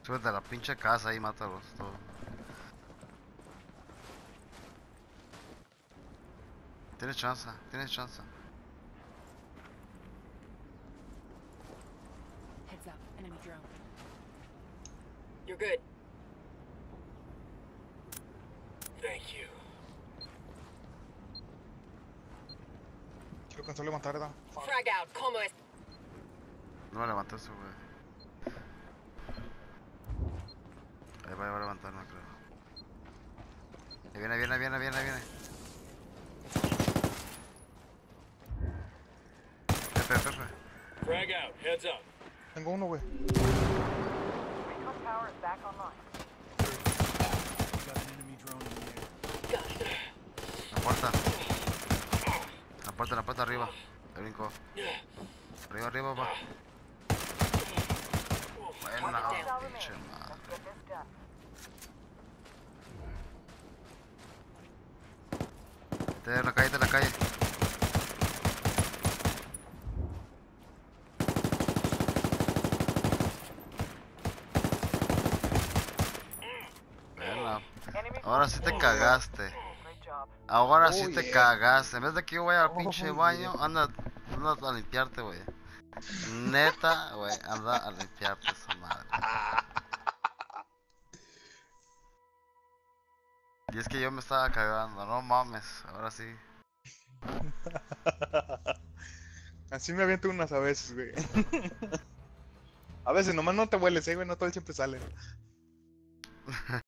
Súbete a la pinche casa y mátalos todo. Tienes chance, tienes chance. Heads up, enemy drone. You're good. Thank you. Quiero cansar levantar, ¿verdad? Frag out, como es. No me levanté eso, güey. Ahí va a levantar, no creo. Ahí viene, viene, viene, viene, viene. Pepe, Pepe. Frag out, heads up. Tengo uno, güey. Recon power is back online. Got an enemy drone in the air. Got it. La puerta. La puerta arriba. El brinco. Arriba, arriba, va. Buena, pinche madre. Get this done. Te en la calle, te en la calle. Buena. Enemy Ahora sí te cagaste. Great job. Ahora sí Oh, te yeah. cagaste. En vez de que yo vaya al pinche Oh, baño, anda a limpiarte, güey. Neta, güey, anda a limpiarte esa madre. Y es que yo me estaba cagando, no mames, ahora sí. Así me aviento unas a veces, güey. A veces nomás no te hueles, güey, no todo el siempre sale.